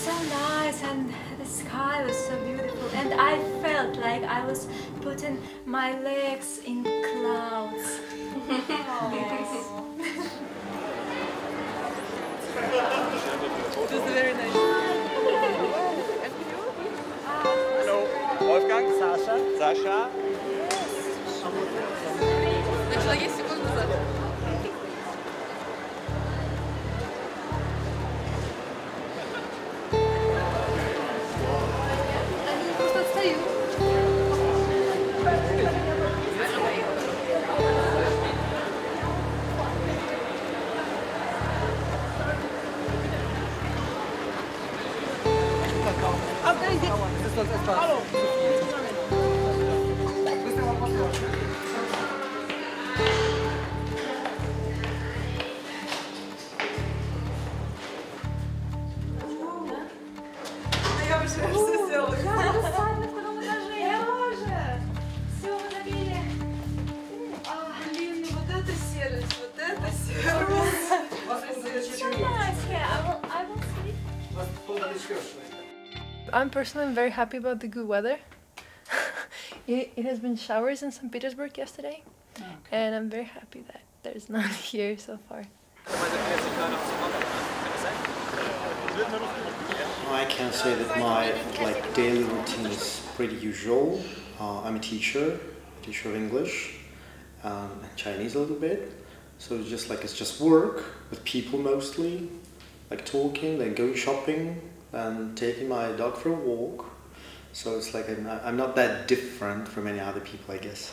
so nice and the sky was so beautiful and I felt like I was putting my legs in clouds. Yes. It was very nice. Hallo, Wolfgang, Sascha. Sascha. Начала есть секунду назад. Они просто отстают. Hallo. Я уже все сделала. Блин, ну вот это сервис, вот это сервис. I'm personally very happy about the good weather. It has been showers in St. Petersburg yesterday, and I'm very happy that there's none here so far. I can say that my daily routine is pretty usual. I'm a teacher of English and Chinese a little bit. So it's just work with people mostly, like talking, then going shopping, and taking my dog for a walk. So it's like I'm not that different from any other people, I guess.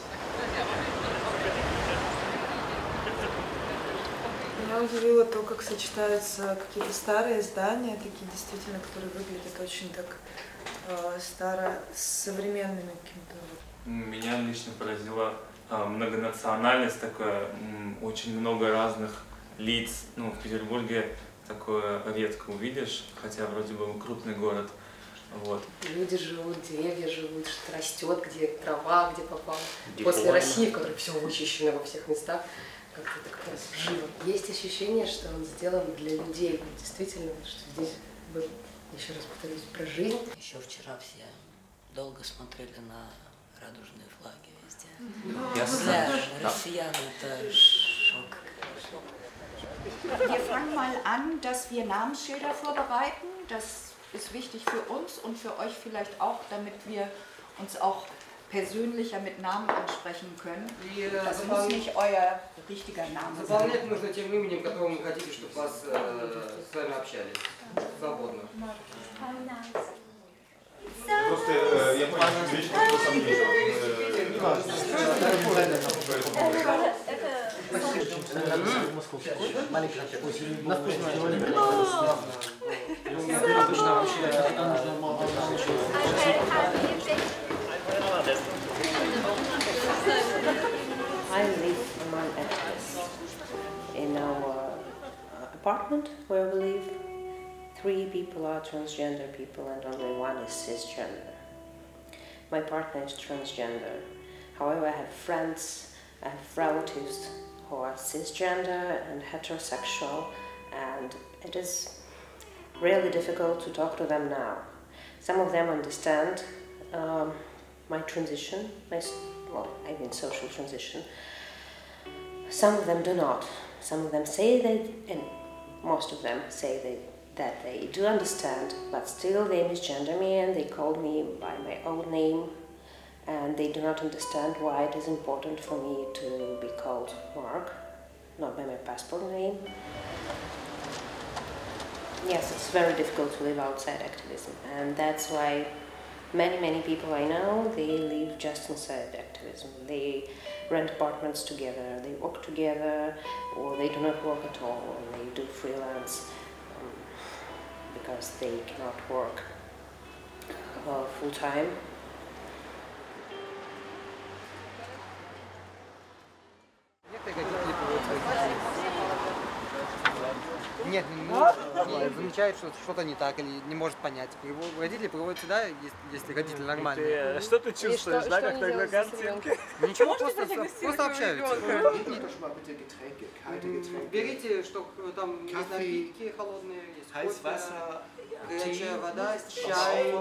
Меня удивило то, как сочетаются какие-то старые здания, такие действительно, которые выглядят очень так старо, с современными какими-то. Меня лично поразила многонациональность такая, очень много разных лиц. Ну, в Петербурге такое редко увидишь, хотя вроде бы крупный город. Вот. Люди живут, деревья живут, что растет, где трава, где попало. После России, в которой все вычищено во всех местах, как-то так живо. Есть ощущение, что он сделан для людей. Действительно, что здесь, еще раз повторюсь, про жизнь. Еще вчера все долго смотрели на радужные флаги везде. Для россиян это шок. Wir fangen mal an, dass wir Namensschilder vorbereiten. Das ist wichtig für uns und für euch vielleicht auch, damit wir uns auch persönlicher mit Namen ansprechen können. Das muss nicht euer richtiger Name sein. Заполнять нужно тем именем, которым вы хотите, чтобы вас с вами общались. Свободно. Просто я понял, что сам не I live among actors. In our apartment where we live, 3 people are transgender people and only 1 is cisgender. My partner is transgender. However, I have friends, I have relatives who are cisgender and heterosexual, and it is really difficult to talk to them now. Some of them understand my transition, social transition. Some of them do not. Some of them say and most of them say that they do understand, but still they misgender me and they call me by my old name, and they do not understand why it is important for me to be called Mark, not by my passport name. Yes, it's very difficult to live outside activism, and that's why many people I know, they live just inside activism. They rent apartments together, they work together, or they do not work at all, and they do freelance because they cannot work full-time. Нет, замечает, что что-то не так или не может понять. Родители приводят сюда, если родители нормальные. Что ты чувствуешь, да, как такой картинки? Ничего, просто общаются. Берите, что там есть напитки холодные, есть кофе. Горячая вода, чай.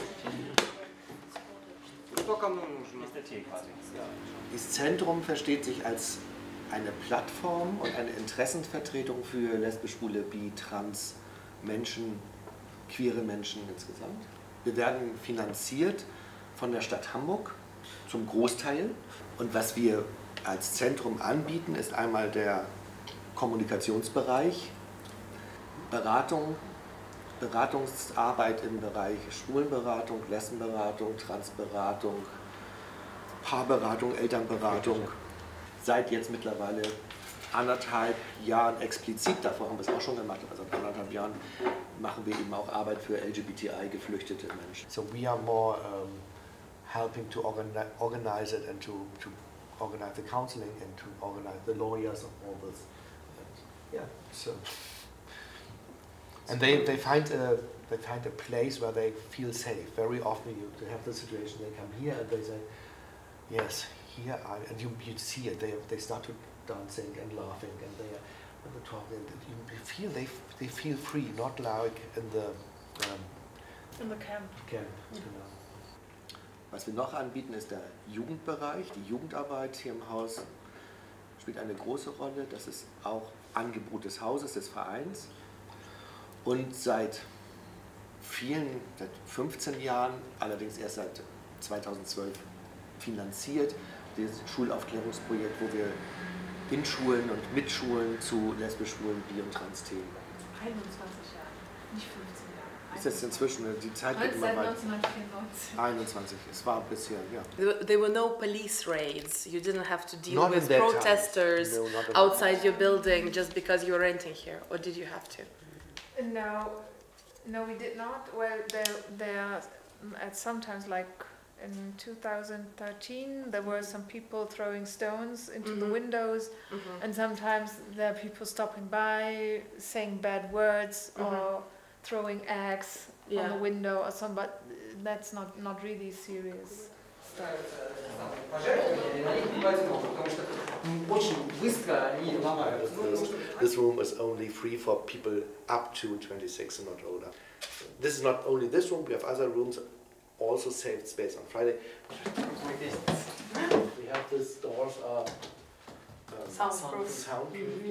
Что кому нужно? Das Zentrum versteht sich als eine Plattform und eine Interessenvertretung für lesbisch, schwule, bi, trans Menschen, queere Menschen insgesamt. Wir werden finanziert von der Stadt Hamburg zum Großteil. Und was wir als Zentrum anbieten, ist einmal der Kommunikationsbereich, Beratungsarbeit im Bereich Schwulenberatung, Lesbenberatung, Transberatung, Paarberatung, Elternberatung. Seit jetzt mittlerweile 1,5 Jahren explizit, davor haben wir es auch schon gemacht, aber seit 1,5 Jahren machen wir eben auch Arbeit für LGBTI-geflüchtete Menschen. So we are more helping to organize it and to organize the counseling and to organize the lawyers and all this. And, yeah, so. And they find a place where they feel safe. Very often you have the situation, they come here and they say, yes, here and you see it, they start to dancing and laughing and they are talking, and they feel free, not like in the camp. Genau. Was wir noch anbieten, ist der Jugendbereich. Die Jugendarbeit hier im Haus spielt eine große Rolle. Das ist auch Angebot des Hauses, des Vereins. Und seit 15 Jahren, allerdings erst seit 2012 finanziert, das Schulaufklärungsprojekt, wo wir in Schulen und mit Schulen zu lesbisch, schwulen, bi- und trans-Themen. 21 Jahre, nicht 15 Jahre. Ist jetzt inzwischen, die Zeit geht immer Seit weiter. 1994. 21, es war bisher, ja. There were no police raids. You didn't have to deal Not with in that protesters time. No, not in outside that your building just because you were renting here, or did you have to? No, we did not. Well, there at sometimes, like in 2013, there were some people throwing stones into the windows, and sometimes there are people stopping by, saying bad words or throwing eggs on the window or something. But that's not really serious stuff. This room is only free for people up to 26 and not older. This is not only this room, we have other rooms, also saved space on Friday. We have these doors are soundproof.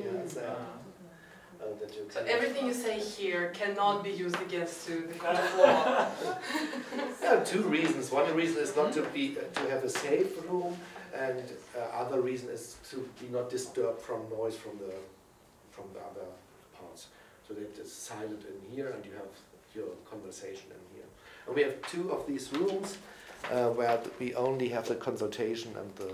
So everything you say here cannot be used against the floor. There are two reasons. One reason is not to have a safe room, and other reason is to be not disturbed from noise from the other parts. So that it's silent in here, and you have your conversation in here. And we have two of these rooms where we only have the consultation and the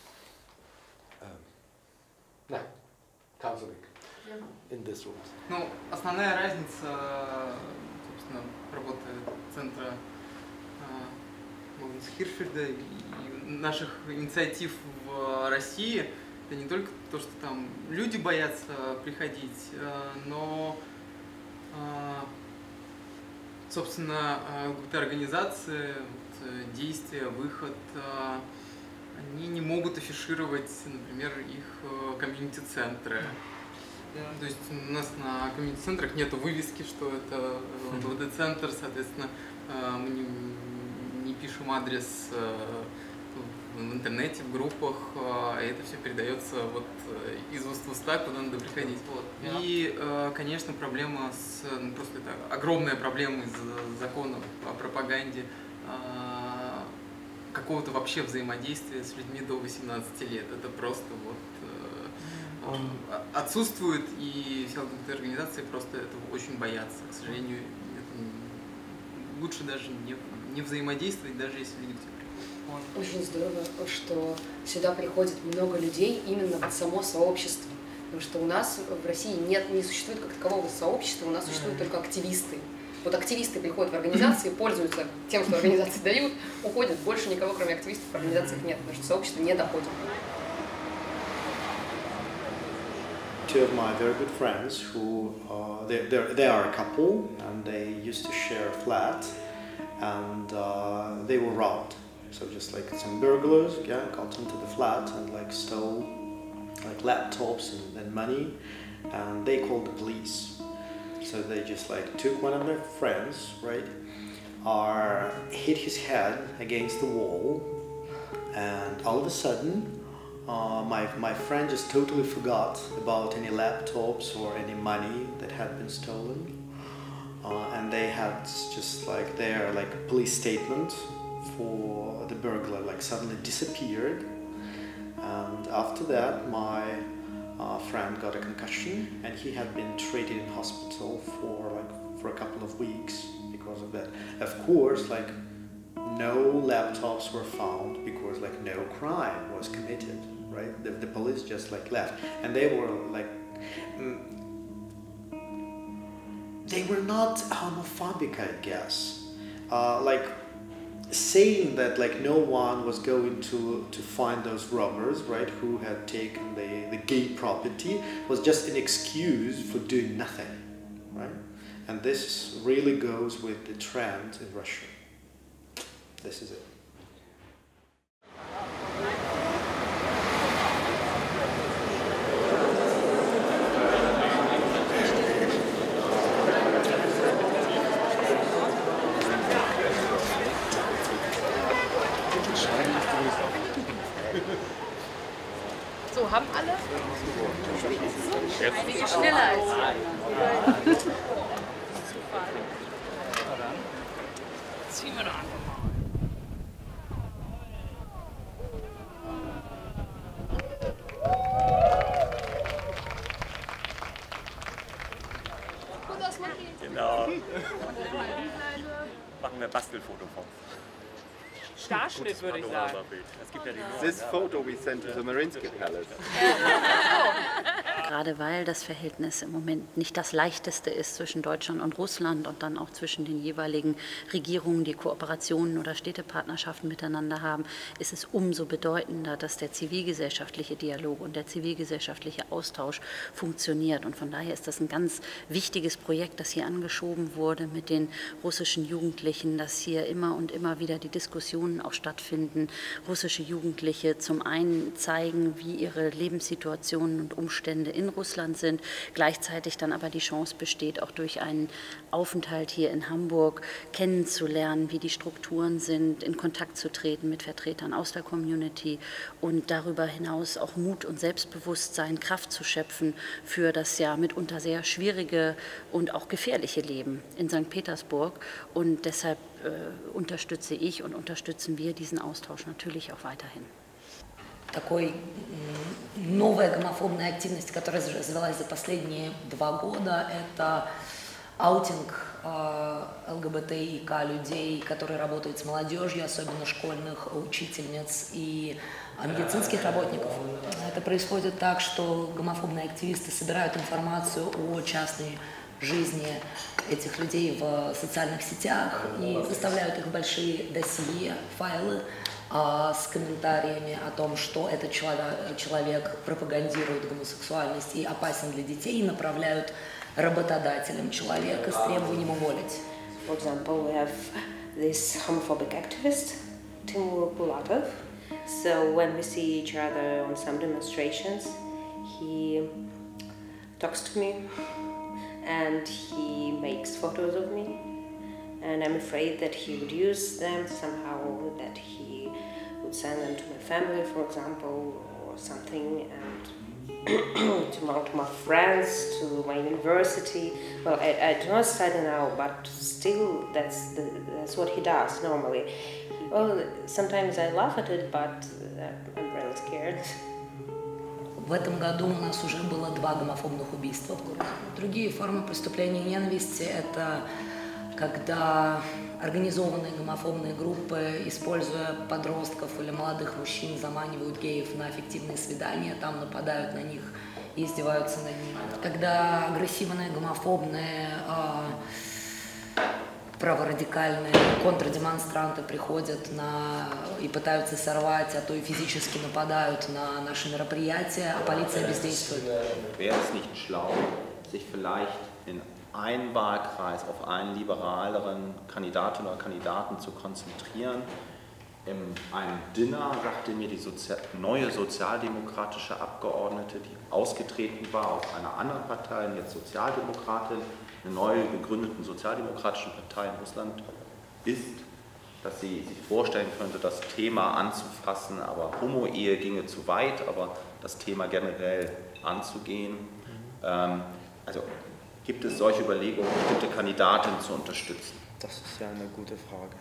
counseling in this room. Ну, основная разница, собственно, работы центра Магнуса Хиршфельда и наших инициатив в России, это не только то, что там люди боятся приходить, но, собственно, какие-то организации, действия, выход, они не могут афишировать, например, их комьюнити-центры. То есть у нас на комьюнити-центрах нет вывески, что это ЛГБТ-центр, соответственно, мы не пишем адрес в интернете, в группах, это все передается вот из уст в уста, куда надо приходить. Вот. И, конечно, проблема просто это огромная проблема из законов о пропаганде, какого-то вообще взаимодействия с людьми до 18 лет. Это просто вот отсутствует, и все организации просто этого очень боятся. К сожалению, лучше даже не взаимодействовать, даже если люди к тебе приходят. Очень здорово, что сюда приходит много людей именно в само сообщество. Потому что у нас в России не существует как такового сообщества, у нас существуют только активисты. Вот активисты приходят в организации, пользуются тем, что организации дают, уходят. Больше никого, кроме активистов, в организациях нет, потому что сообщество не доходит. Two of my very good friends who they are a couple and they used to share a flat and they were robbed. So just like some burglars got into the flat and like stole like laptops and money, and they called the police. So they just like took one of my friends, right, hit his head against the wall, and all of a sudden my friend just totally forgot about any laptops or any money that had been stolen, and they had just like their like police statement for the burglar like suddenly disappeared. And after that my friend got a concussion, and he had been treated in hospital for a couple of weeks because of that. Of course, like no laptops were found because like no crime was committed, right? The police just like left, and they were like they were not homophobic, I guess. Like saying that like no one was going to find those robbers, right, who had taken the gay property, was just an excuse for doing nothing, right? And this really goes with the trend in Russia. This is it. So, haben alle? Einige schneller als Ziehen wir doch einfach mal. Genau. Machen wir Bastelfoto vom Starschnitt, würde ich sagen. Es gibt ja This photo we sent to the Mariinsky Palace. Gerade weil das Verhältnis im Moment nicht das leichteste ist zwischen Deutschland und Russland und dann auch zwischen den jeweiligen Regierungen, die Kooperationen oder Städtepartnerschaften miteinander haben, ist es umso bedeutender, dass der zivilgesellschaftliche Dialog und der zivilgesellschaftliche Austausch funktioniert. Und von daher ist das ein ganz wichtiges Projekt, das hier angeschoben wurde mit den russischen Jugendlichen, dass hier immer und immer wieder die Diskussionen auch stattfinden. Russische Jugendliche zum einen zeigen, wie ihre Lebenssituationen und Umstände in Russland sind, gleichzeitig dann aber die Chance besteht, auch durch einen Aufenthalt hier in Hamburg kennenzulernen, wie die Strukturen sind, in Kontakt zu treten mit Vertretern aus der Community und darüber hinaus auch Mut und Selbstbewusstsein, Kraft zu schöpfen für das ja mitunter sehr schwierige und auch gefährliche Leben in St. Petersburg. Und deshalb unterstütze ich und unterstützen wir diesen Austausch natürlich auch weiterhin. Такой новая гомофобная активность, которая развилась за последние 2 года, это аутинг ЛГБТИК людей, которые работают с молодежью, особенно школьных учительниц и медицинских работников. Это происходит так, что гомофобные активисты собирают информацию о частной жизни этих людей в социальных сетях и выставляют их в большие досье, файлы, с комментариями о том, что этот человек пропагандирует гомосексуальность и опасен для детей, и направляют работодателям человека с требованием уволить. For example, we have this homophobic activist, Timur Bulatov. So when we see each other on some demonstrations, he talks to me and he makes photos of me. And I'm afraid that he would use them somehow, that he would send them to my family, for example, or something, and to my friends, to my university. Well, I do not study now, but still that's what he does normally. Well, sometimes I laugh at it, but I'm really scared. В этом году у нас уже было 2 гомофобных убийства в Грузии. Другие формы преступления ненависти – это когда организованные гомофобные группы, используя подростков или молодых мужчин, заманивают геев на фиктивные свидания, там нападают на них и издеваются над ними. Когда агрессивные, гомофобные, праворадикальные контрдемонстранты приходят и пытаются сорвать, а то и физически нападают на наши мероприятия, а полиция бездействует. Wäre es nicht schlau, sich vielleicht in einen Wahlkreis auf einen liberaleren Kandidatin oder Kandidaten zu konzentrieren? In einem Dinner sagte mir die neue sozialdemokratische Abgeordnete, die ausgetreten war aus einer anderen Partei, jetzt Sozialdemokratin, einer neu gegründeten sozialdemokratischen Partei in Russland ist, dass sie sich vorstellen könnte, das Thema anzufassen, aber Homo-Ehe ginge zu weit, aber das Thema generell anzugehen. Also gibt es solche Überlegungen, bestimmte Kandidatinnen zu unterstützen? Das ist ja eine gute Frage.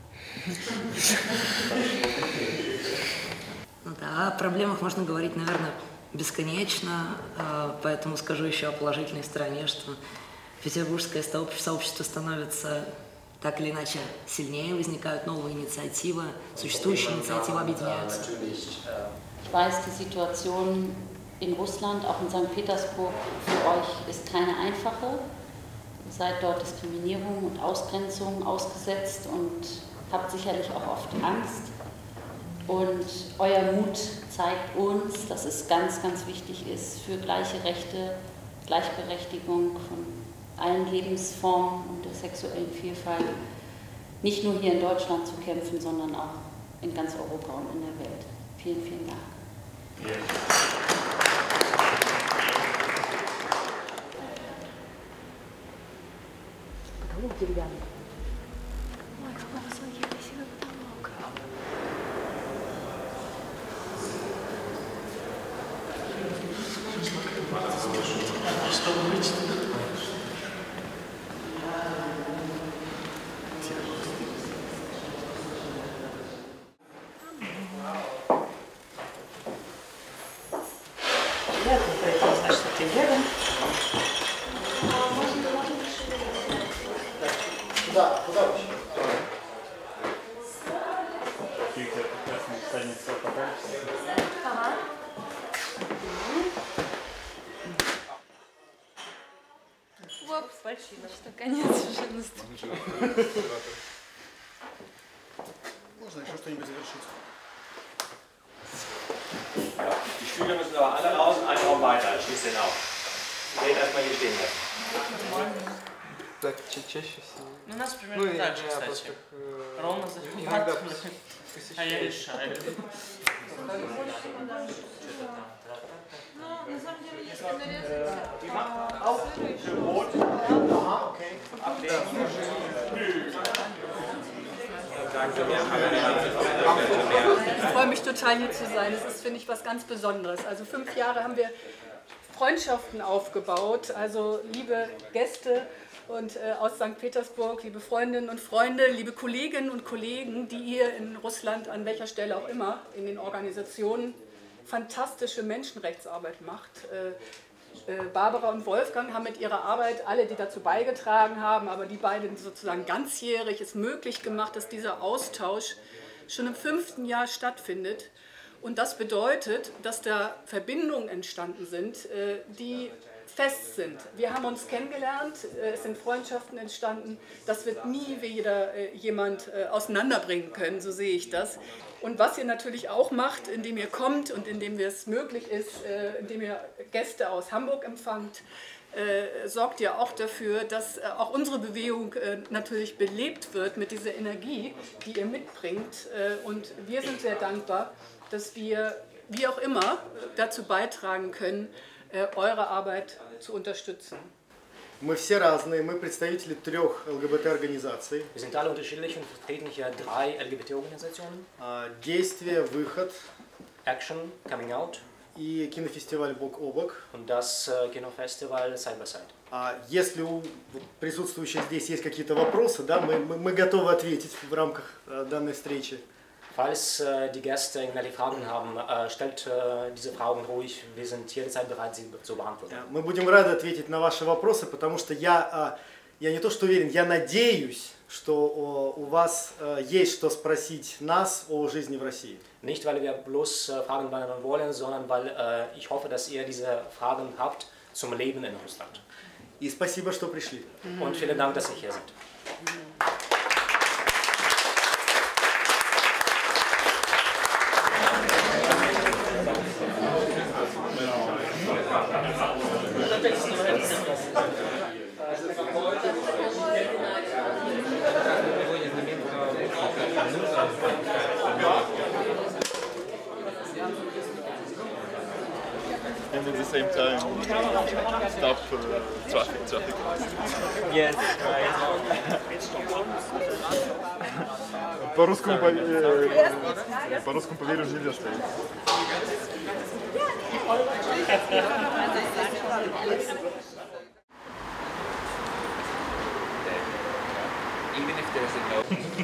Да, о проблемах можно говорить, наверное, бесконечно, поэтому скажу еще о положительной стороне, что петербургское сообщество становится так или иначе сильнее, возникают новые инициативы, существующие инициативы объединяются. Ich weiß, die Situation in Russland, auch in St. Petersburg, für euch ist keine einfache. Ihr seid dort Diskriminierung und Ausgrenzung ausgesetzt und habt sicherlich auch oft Angst. Und euer Mut zeigt uns, dass es ganz, ganz wichtig ist, für gleiche Rechte, Gleichberechtigung von allen Lebensformen und der sexuellen Vielfalt nicht nur hier in Deutschland zu kämpfen, sondern auch in ganz Europa und in der Welt. Vielen, vielen Dank. Можно еще что-нибудь завершить? Ja, die Stühle müssen aber alle raus und einen Raum weiter. Schließ den auf. Den erstmal hier stehen lassen. Так, чаще всего. У нас примерно так же, кстати. Ровно за а я решаю. На самом деле, если нарезать Ich freue mich total, hier zu sein. Das ist, finde ich, was ganz Besonderes. Also 5 Jahre haben wir Freundschaften aufgebaut, also liebe Gäste und aus St. Petersburg, liebe Freundinnen und Freunde, liebe Kolleginnen und Kollegen, die hier in Russland, an welcher Stelle auch immer, in den Organisationen fantastische Menschenrechtsarbeit macht. Barbara und Wolfgang haben mit ihrer Arbeit, alle, die dazu beigetragen haben, aber die beiden sozusagen ganzjährig, es möglich gemacht, dass dieser Austausch schon im 5. Jahr stattfindet. Und das bedeutet, dass da Verbindungen entstanden sind, die fest sind. Wir haben uns kennengelernt, es sind Freundschaften entstanden. Das wird nie wieder jemand auseinanderbringen können, so sehe ich das. Und was ihr natürlich auch macht, indem ihr kommt und indem es möglich ist, indem ihr Gäste aus Hamburg empfangt, sorgt ihr auch dafür, dass auch unsere Bewegung natürlich belebt wird mit dieser Energie, die ihr mitbringt. Und wir sind sehr dankbar, dass wir, wie auch immer, dazu beitragen können, eure Arbeit zu unterstützen. Мы все разные, мы представители 3 ЛГБТ-организаций. Wir sind alle unterschiedlich und vertreten hier 3 LGBT-Organisationen. Действие, выход. Action, Coming Out. И кинофестиваль «Бок о бок». Und das Kinofestival Side by Side. Если у присутствующих здесь есть какие-то вопросы, да, мы готовы ответить в рамках данной встречи. Falls die Gäste irgendwelche Fragen haben, stellt diese Fragen ruhig. Wir sind jederzeit bereit, sie zu beantworten. Мы будем рады ответить на ваши вопросы, потому что я не то что уверен, я надеюсь, что у вас есть что спросить нас о жизни в России. Nicht, weil wir bloß Fragen beantworten wollen, sondern weil ich hoffe, dass ihr diese Fragen habt zum Leben in Russland. И спасибо, что пришли. Und vielen Dank, dass ihr hier seid. and at the same time stop traffic. Yes, По-русскому поверишь, нельзя сказать. Even if there's a no.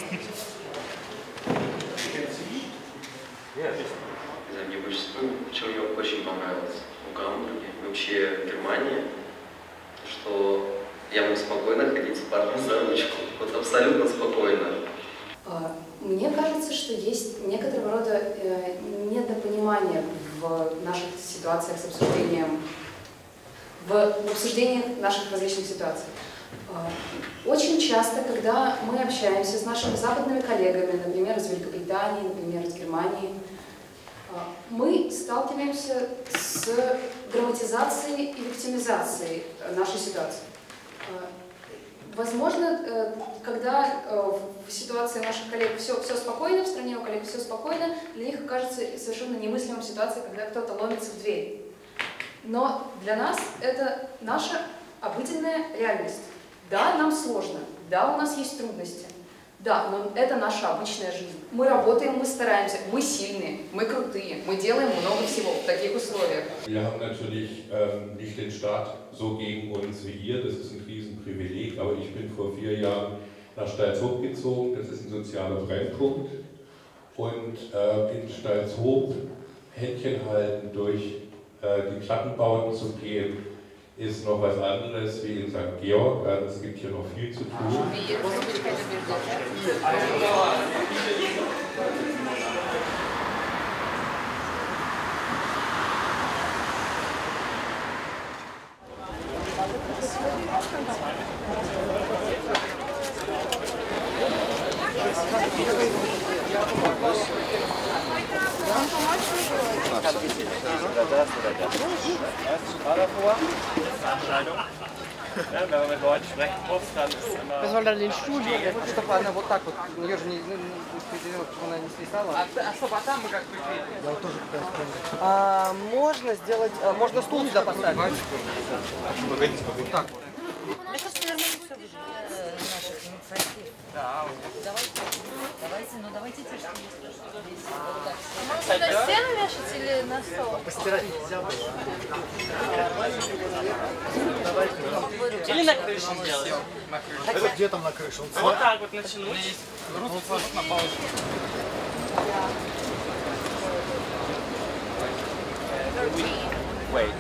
Мне очень понравилось в Гамбурге, вообще в Германии, что я могу спокойно ходить с парнем за ручку, вот абсолютно спокойно. Мне кажется, что есть некоторого рода недопонимание в наших ситуациях с обсуждением, в обсуждении наших различных ситуаций. Очень часто, когда мы общаемся с нашими западными коллегами, например, из Великобритании, например, из Германии, мы сталкиваемся с драматизацией и виктимизацией нашей ситуации. Возможно, когда в ситуации наших коллег все спокойно, в стране у коллег все спокойно, для них окажется совершенно немыслимой ситуация, когда кто-то ломится в дверь. Но для нас это наша обыденная реальность. Да, нам сложно, да, у нас есть трудности, да, но это наша обычная жизнь. Мы работаем, мы стараемся, мы сильные, мы крутые, мы делаем много всего в таких условиях. Wir haben natürlich nicht den Staat so gegen uns wie ihr, das ist ein Riesenprivileg, aber ich bin vor 4 Jahren nach Stalzhoop gezogen, das ist ein sozialer Brennpunkt. Und in Stalzhoop Händchen halten durch die Plattenbauten zu gehen, ist noch was anderes wie in St. Georg. Also es gibt hier noch viel zu tun. Ja, wenn man mit Leuten sprechen muss, dann ist es immer... Wir sollen dann den Stuhl nehmen, чтобы она вот так вот, у нее же не, чтобы она не свисала. А чтобы там мы как прикрепили? Я вот тоже пытаюсь понять. Можно сделать, можно стул сюда поставить. Погодите, вот так вот. Мне кажется, наверное, все наших инициатив. Да. Давайте те, что есть. Можно на стену вешать или на стол? Постирать нельзя было. Или на крыше сделать. Это где там на крыше? Вот так вот натянуть. На паузу. Wait.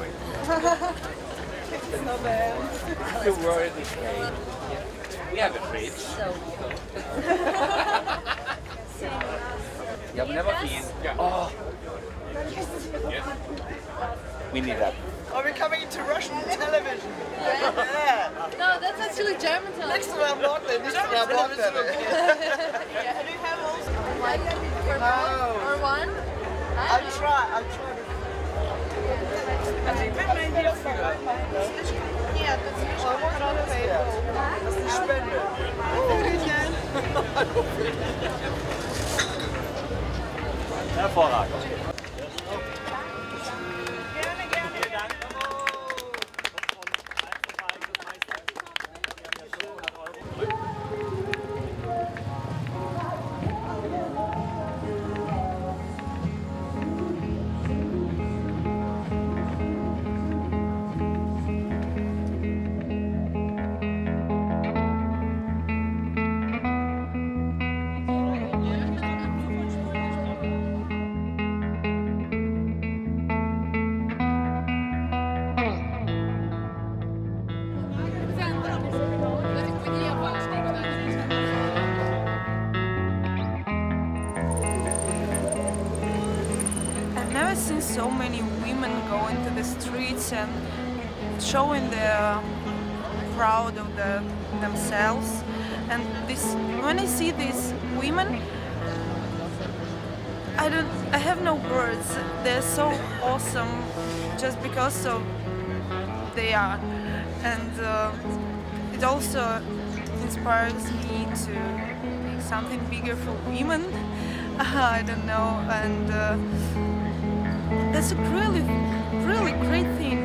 It's not bad. The word is great. We have a fridge. You have never been. Oh. Yes. We need that. Are we coming into Russian television? Yeah. No, that's actually German television. Next to our Nordland, this is our Nordland. Yeah. Do you have also like for both or one? I'll try. Нет, это слишком короткое. Das ist Spende. Hervorragend. Seen so many women go into the streets and showing they're proud of themselves. And when I see these women, I have no words. They're so awesome just because of they are. And it also inspires me to make something bigger for women. I don't know. And that's a really really great thing.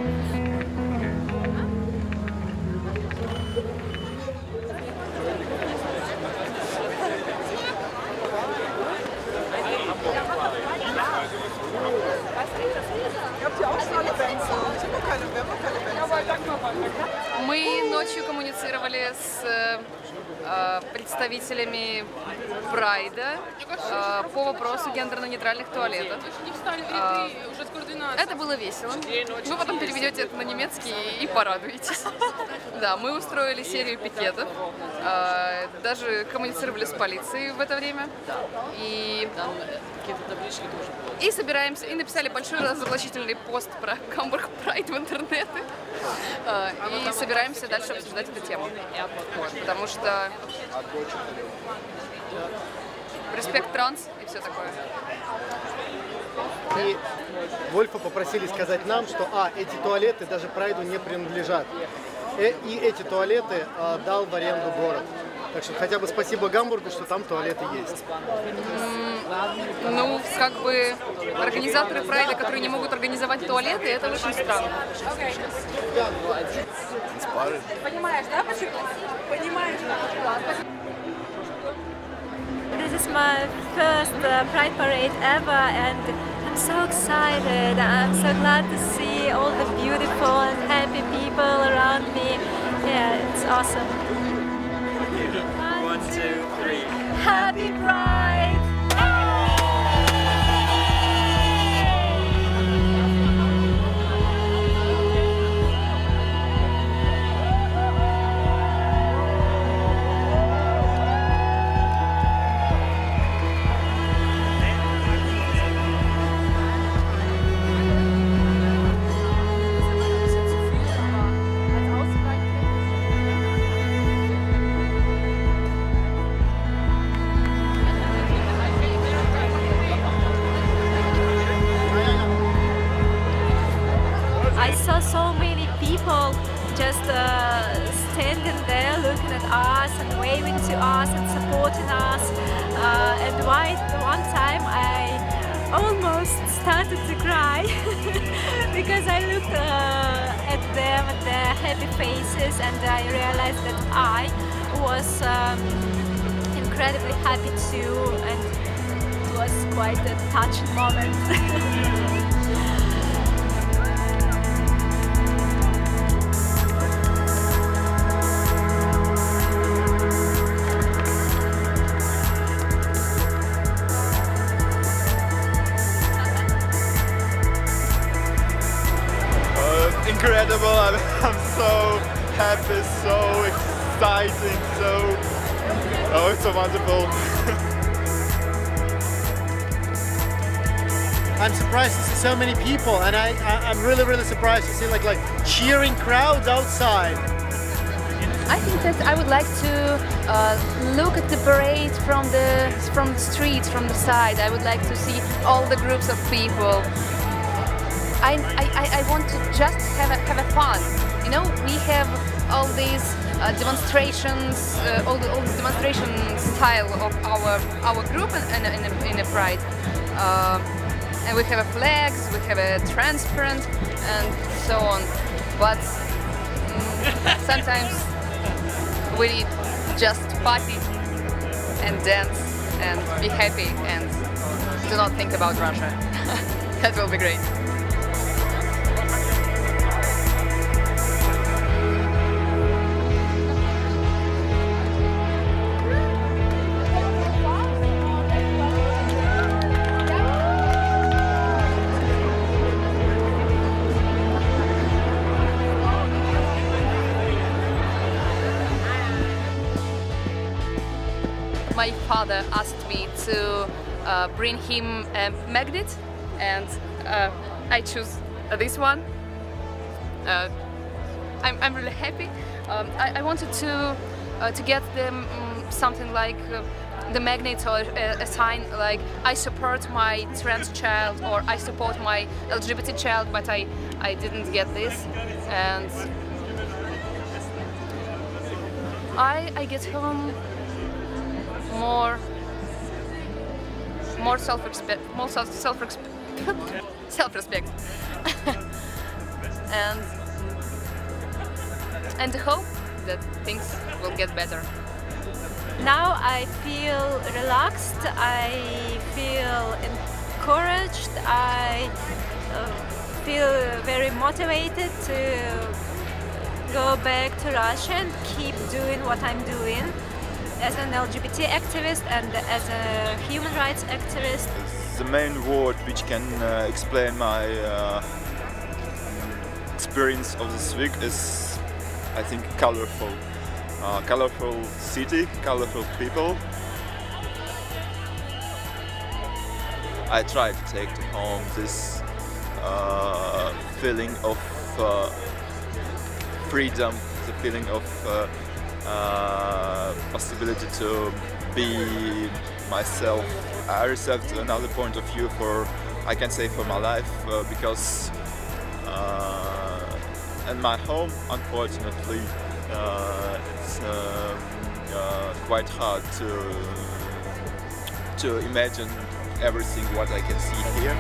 Мы ночью коммуницировали с представителями Прайда по вопросу гендерно-нейтральных туалетов. Это было весело. Вы потом переведете это на немецкий и порадуетесь. Да, мы устроили серию пикетов, даже коммуницировали с полицией в это время. И собираемся, и написали большой разоблачительный пост про Гамбург Прайд в интернете. И собираемся дальше обсуждать эту тему. Вот, потому что респект транс и все такое. И Вольфа попросили сказать нам, что эти туалеты даже Прайду не принадлежат. И эти туалеты дал в аренду город. Так что хотя бы спасибо Гамбургу, что там туалеты есть. Ну, как бы организаторы Прайда, которые не могут организовать туалеты, это очень странно. Понимаешь, да, почему? Понимаешь, да? This is my first Pride Parade ever, and I'm so excited. I'm so glad to see all the beautiful and happy people around me. Yeah, it's awesome. 1, 2, 3. Happy Pride! I saw so many people just standing there looking at us and waving to us and supporting us. And one time I almost started to cry because I looked at them, at their happy faces, and I realized that I was incredibly happy too, and it was quite a touching moment. Incredible! I'm so happy, so exciting, it's so wonderful. I'm surprised to see so many people, and I'm really surprised to see like cheering crowds outside. I think that I would like to look at the parade from the streets, from the side. I would like to see all the groups of people. I want to just have a fun. You know, we have all these demonstrations, all the demonstration style of our group in a Pride. And we have flags, we have a transparent, and so on. But sometimes we just party and dance and be happy and do not think about Russia. That will be great. My father asked me to bring him a magnet, and I choose this one. I'm really happy. I wanted to get them something like the magnet or a sign like I support my trans child or I support my LGBT child, but I didn't get this, and I get home more self-respect, and hope that things will get better. Now I feel relaxed, I feel encouraged, I feel very motivated to go back to Russia and keep doing what I'm doing as an LGBT activist and as a human rights activist. The main word which can explain my experience of this week is, I think, colorful. Colorful city, colorful people. I try to take to home this feeling of freedom, the feeling of possibility to be myself. I received another point of view for, I can say, for my life, because in my home, unfortunately, it's quite hard to imagine everything what I can see here.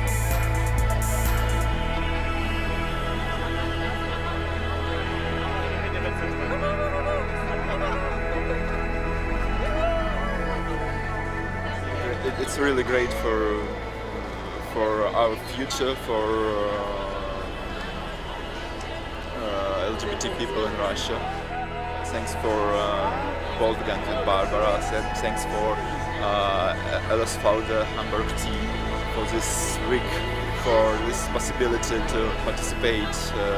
It's really great for our future, for LGBT people in Russia. Thanks for Wolfgang and Barbara, thanks for LSV Hamburg team for this week, for this possibility to participate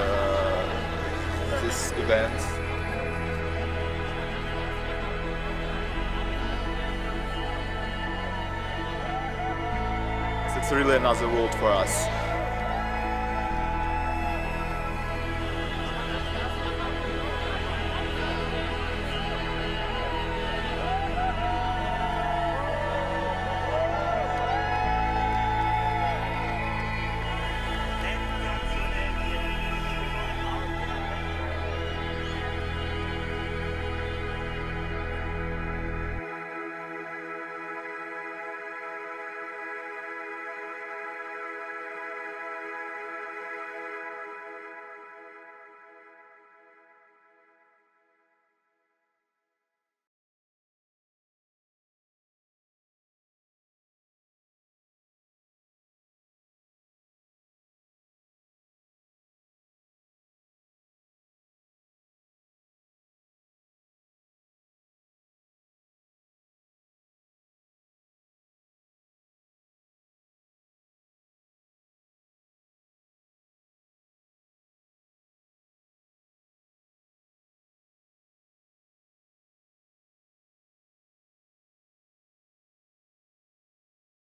in this event. It's really another world for us.